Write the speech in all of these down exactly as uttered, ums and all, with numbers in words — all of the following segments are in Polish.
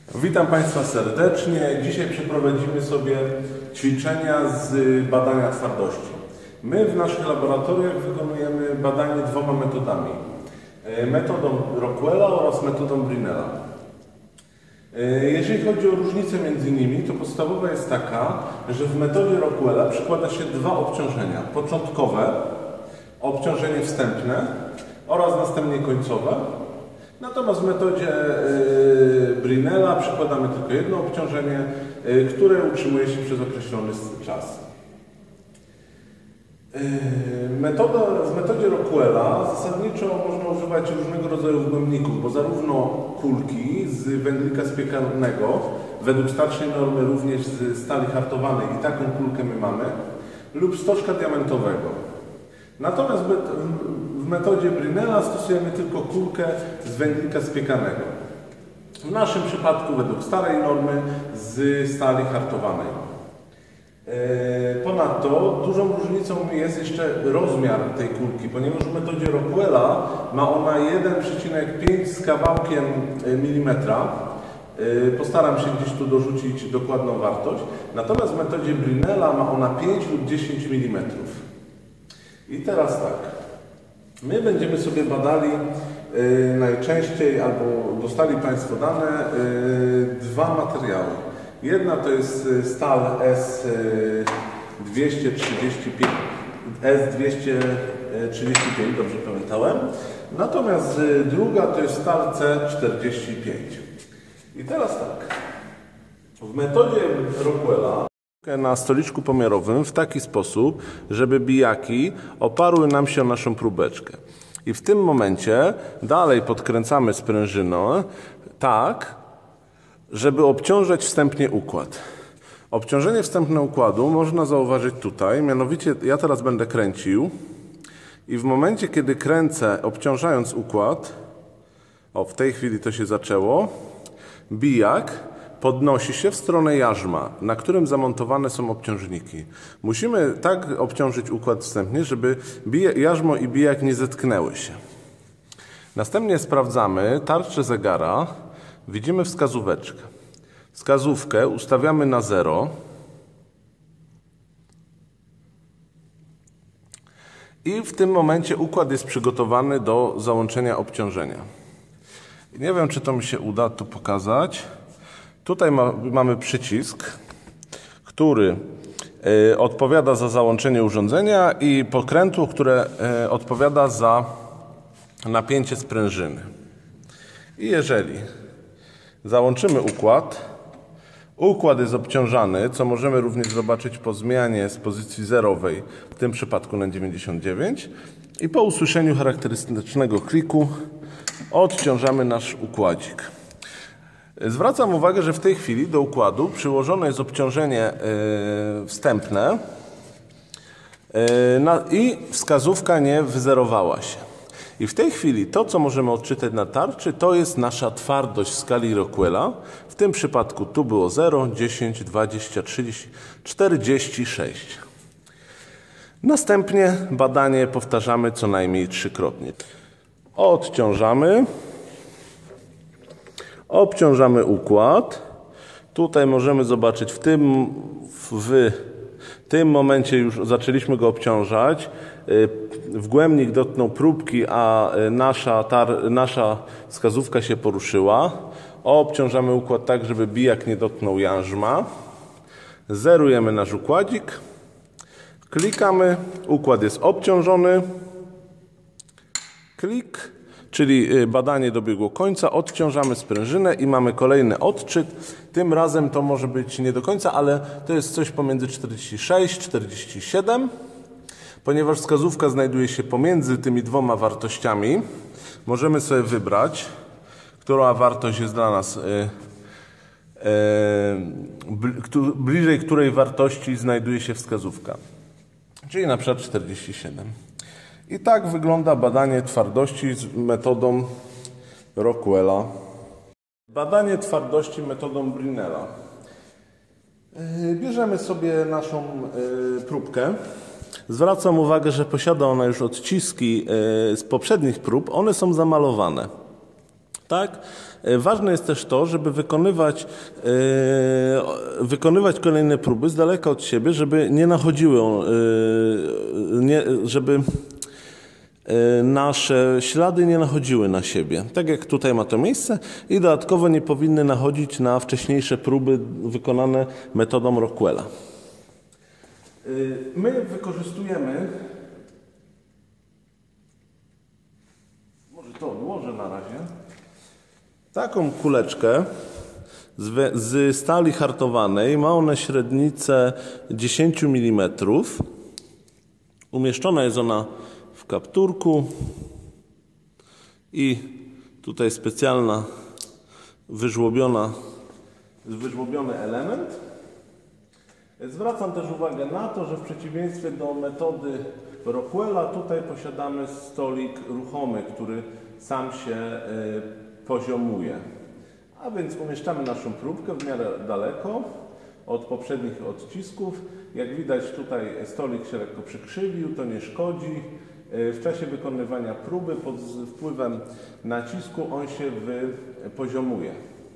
Witam Państwa serdecznie. Dzisiaj przeprowadzimy sobie ćwiczenia z badania twardości. My w naszych laboratoriach wykonujemy badanie dwoma metodami. Metodą Rockwella oraz metodą Brinella. Jeżeli chodzi o różnicę między nimi, to podstawowa jest taka, że w metodzie Rockwella przykłada się dwa obciążenia. Początkowe, obciążenie wstępne oraz następnie końcowe. Natomiast w metodzie yy, Brinella przykładamy tylko jedno obciążenie, yy, które utrzymuje się przez określony czas. Yy, metoda, w metodzie Rockwella zasadniczo można używać różnego rodzaju wgłębników, bo zarówno kulki z węglika spiekanego, według starszej normy również z stali hartowanej, i taką kulkę my mamy, lub stożka diamentowego. Natomiast w metodzie Brinella stosujemy tylko kulkę z węglika spiekanego. W naszym przypadku według starej normy z stali hartowanej. Ponadto dużą różnicą jest jeszcze rozmiar tej kulki, ponieważ w metodzie Rockwella ma ona jeden przecinek pięć z kawałkiem milimetra. Postaram się gdzieś tu dorzucić dokładną wartość. Natomiast w metodzie Brinella ma ona pięć lub dziesięć milimetrów. I teraz tak, my będziemy sobie badali y, najczęściej, albo dostali Państwo dane, y, dwa materiały. Jedna to jest stal S dwieście trzydzieści pięć, S dwieście trzydzieści pięć, dobrze pamiętałem. Natomiast y, druga to jest stal C czterdzieści pięć. I teraz tak, w metodzie Rockwella na stoliczku pomiarowym w taki sposób, żeby bijaki oparły nam się o naszą próbeczkę. I w tym momencie dalej podkręcamy sprężynę tak, żeby obciążać wstępnie układ. Obciążenie wstępne układu można zauważyć tutaj, mianowicie ja teraz będę kręcił i w momencie, kiedy kręcę, obciążając układ, o, w tej chwili to się zaczęło, bijak podnosi się w stronę jarzma, na którym zamontowane są obciążniki. Musimy tak obciążyć układ wstępnie, żeby jarzmo i bijak nie zetknęły się. Następnie sprawdzamy tarczę zegara. Widzimy wskazóweczkę. Wskazówkę ustawiamy na zero. I w tym momencie układ jest przygotowany do załączenia obciążenia. Nie wiem, czy to mi się uda tu pokazać. Tutaj ma, mamy przycisk, który y, odpowiada za załączenie urządzenia, i pokrętło, które y, odpowiada za napięcie sprężyny. I jeżeli załączymy układ, układ jest obciążany, co możemy również zobaczyć po zmianie z pozycji zerowej, w tym przypadku na dziewięćdziesiąt dziewięć, i po usłyszeniu charakterystycznego kliku odciążamy nasz układzik. Zwracam uwagę, że w tej chwili do układu przyłożone jest obciążenie yy, wstępne yy, na, i wskazówka nie wyzerowała się. I w tej chwili to, co możemy odczytać na tarczy, to jest nasza twardość w skali Rockwella. W tym przypadku tu było zero, dziesięć, dwadzieścia, trzydzieści, czterdzieści sześć. Następnie badanie powtarzamy co najmniej trzykrotnie. Odciążamy. Obciążamy układ. Tutaj możemy zobaczyć, w tym, w tym momencie już zaczęliśmy go obciążać. Wgłębnik dotknął próbki, a nasza, tar, nasza wskazówka się poruszyła. Obciążamy układ tak, żeby bijak nie dotknął jarzma. Zerujemy nasz układzik. Klikamy. Układ jest obciążony. Klik. Czyli badanie dobiegło końca, odciążamy sprężynę i mamy kolejny odczyt. Tym razem to może być nie do końca, ale to jest coś pomiędzy czterdzieści sześć, czterdzieści siedem. Ponieważ wskazówka znajduje się pomiędzy tymi dwoma wartościami, możemy sobie wybrać, która wartość jest dla nas, yy, yy, bliżej której wartości znajduje się wskazówka. Czyli na przykład czterdzieści siedem. I tak wygląda badanie twardości z metodą Rockwella. Badanie twardości metodą Brinella. Bierzemy sobie naszą próbkę. Zwracam uwagę, że posiada ona już odciski z poprzednich prób. One są zamalowane. Tak? Ważne jest też to, żeby wykonywać, yy, wykonywać kolejne próby z daleka od siebie, żeby nie nachodziły, yy, nie, żeby yy, nasze ślady nie nachodziły na siebie. Tak jak tutaj ma to miejsce i dodatkowo nie powinny nachodzić na wcześniejsze próby wykonane metodą Rockwella. Yy, my wykorzystujemy, może to odłożę na razie, taką kuleczkę z, z stali hartowanej. Ma ona średnicę dziesięć milimetrów. Umieszczona jest ona w kapturku i tutaj specjalna wyżłobiona, wyżłobiony element. Zwracam też uwagę na to, że w przeciwieństwie do metody Rockwella tutaj posiadamy stolik ruchomy, który sam się poziomuje. A więc umieszczamy naszą próbkę w miarę daleko od poprzednich odcisków. Jak widać, tutaj stolik się lekko przykrzywił, to nie szkodzi. W czasie wykonywania próby pod wpływem nacisku on się wypoziomuje.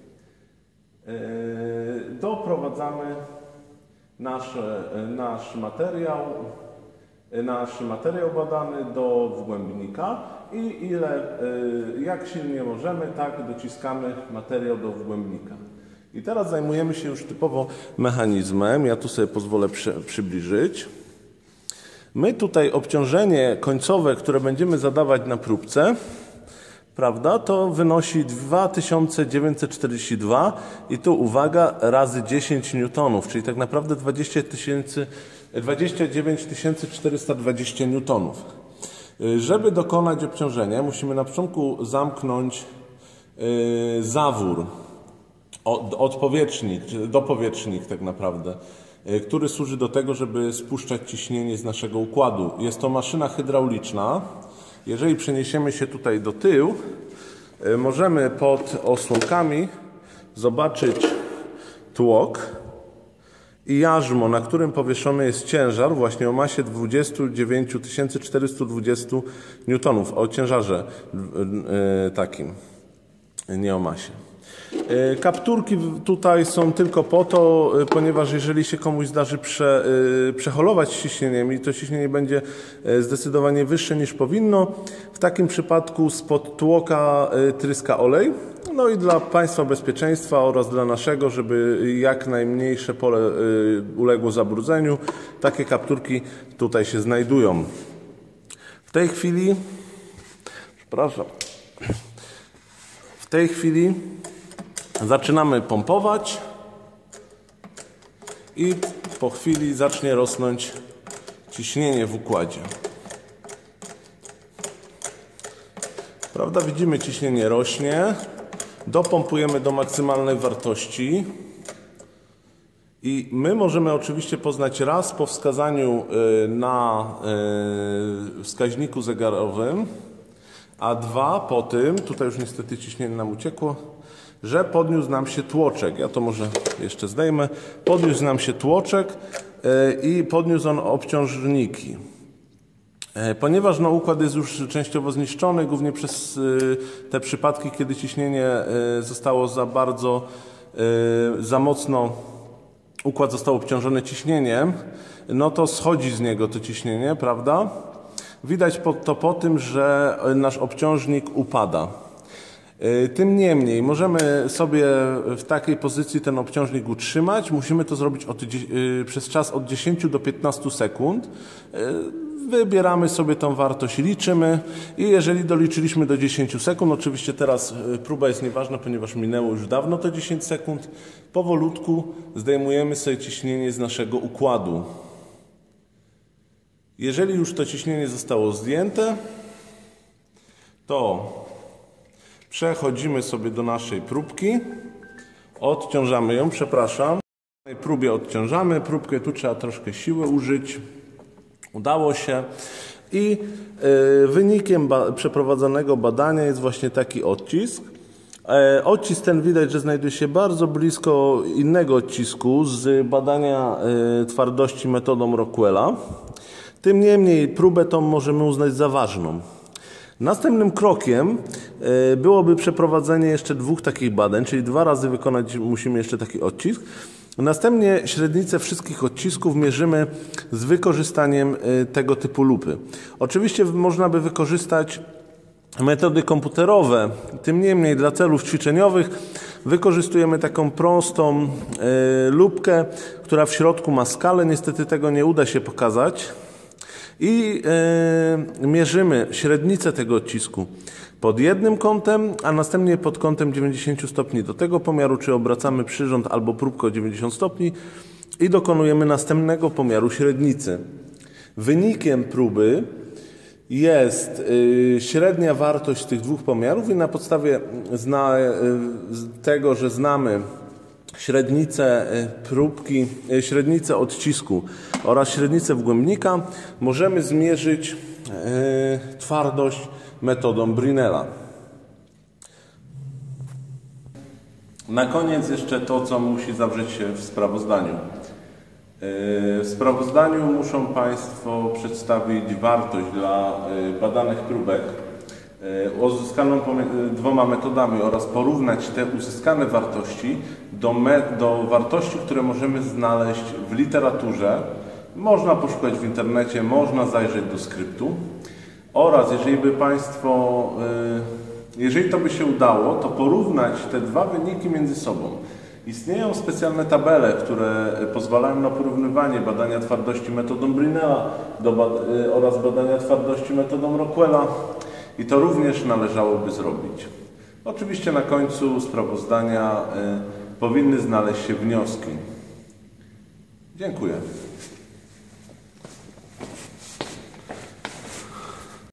Doprowadzamy nasz, nasz materiał nasz materiał badany do wgłębnika i ile, jak silnie możemy, tak dociskamy materiał do wgłębnika. I teraz zajmujemy się już typowo mechanizmem. Ja tu sobie pozwolę przy, przybliżyć. My tutaj obciążenie końcowe, które będziemy zadawać na próbce, prawda, to wynosi dwa tysiące dziewięćset czterdzieści dwa i tu uwaga, razy dziesięć niutonów, czyli tak naprawdę dwadzieścia dziewięć tysięcy czterysta dwadzieścia niutonów. Żeby dokonać obciążenia, musimy na początku zamknąć zawór, odpowietrznik, dopowietrznik tak naprawdę, który służy do tego, żeby spuszczać ciśnienie z naszego układu. Jest to maszyna hydrauliczna. Jeżeli przeniesiemy się tutaj do tyłu, możemy pod osłonkami zobaczyć tłok i jarzmo, na którym powieszony jest ciężar właśnie o masie dwadzieścia dziewięć tysięcy czterysta dwadzieścia niutonów, o ciężarze takim, nie o masie. Kapturki tutaj są tylko po to, ponieważ jeżeli się komuś zdarzy prze, przeholować ciśnieniem i to ciśnienie będzie zdecydowanie wyższe niż powinno, w takim przypadku spod tłoka tryska olej. No i dla Państwa bezpieczeństwa oraz dla naszego, żeby jak najmniejsze pole uległo zabrudzeniu, takie kapturki tutaj się znajdują. W tej chwili, przepraszam, w tej chwili zaczynamy pompować i po chwili zacznie rosnąć ciśnienie w układzie. Prawda, widzimy, ciśnienie rośnie. Dopompujemy do maksymalnej wartości i my możemy oczywiście poznać raz po wskazaniu na wskaźniku zegarowym, a dwa po tym, tutaj już niestety ciśnienie nam uciekło, że podniósł nam się tłoczek. Ja to może jeszcze zdejmę. Podniósł nam się tłoczek i podniósł on obciążniki. Ponieważ no, układ jest już częściowo zniszczony, głównie przez te przypadki, kiedy ciśnienie zostało za bardzo, za mocno, układ został obciążony ciśnieniem, no to schodzi z niego to ciśnienie, prawda? Widać to po tym, że nasz obciążnik upada. Tym niemniej możemy sobie w takiej pozycji ten obciążnik utrzymać. Musimy to zrobić od, przez czas od dziesięciu do piętnastu sekund. Wybieramy sobie tą wartość, liczymy i jeżeli doliczyliśmy do dziesięciu sekund, oczywiście teraz próba jest nieważna, ponieważ minęło już dawno te dziesięć sekund, powolutku zdejmujemy sobie ciśnienie z naszego układu. Jeżeli już to ciśnienie zostało zdjęte, to przechodzimy sobie do naszej próbki, odciążamy ją, przepraszam. W tej próbie odciążamy, próbkę tu trzeba troszkę siły użyć. Udało się i y, wynikiem ba przeprowadzonego badania jest właśnie taki odcisk. E, odcisk ten widać, że znajduje się bardzo blisko innego odcisku z badania y, twardości metodą Rockwella. Tym niemniej próbę tą możemy uznać za ważną. Następnym krokiem byłoby przeprowadzenie jeszcze dwóch takich badań, czyli dwa razy wykonać musimy jeszcze taki odcisk. Następnie średnicę wszystkich odcisków mierzymy z wykorzystaniem tego typu lupy. Oczywiście można by wykorzystać metody komputerowe, tym niemniej dla celów ćwiczeniowych wykorzystujemy taką prostą lupkę, która w środku ma skalę. Niestety tego nie uda się pokazać. I yy, mierzymy średnicę tego odcisku pod jednym kątem, a następnie pod kątem dziewięćdziesiąt stopni. Do tego pomiaru czy obracamy przyrząd albo próbkę o dziewięćdziesiąt stopni i dokonujemy następnego pomiaru średnicy. Wynikiem próby jest yy, średnia wartość tych dwóch pomiarów i na podstawie zna, yy, tego, że znamy średnicę próbki, średnicę odcisku oraz średnicę wgłębnika, możemy zmierzyć e, twardość metodą Brinella. Na koniec jeszcze to, co musi zawrzeć się w sprawozdaniu. W sprawozdaniu muszą Państwo przedstawić wartość dla badanych próbek uzyskaną dwoma metodami oraz porównać te uzyskane wartości do, me, do wartości, które możemy znaleźć w literaturze. Można poszukać w internecie, można zajrzeć do skryptu oraz jeżeli by Państwo, jeżeli to by się udało, to porównać te dwa wyniki między sobą. Istnieją specjalne tabele, które pozwalają na porównywanie badania twardości metodą Brinella do, oraz badania twardości metodą Rockwella. I to również należałoby zrobić. Oczywiście na końcu sprawozdania y, powinny znaleźć się wnioski. Dziękuję.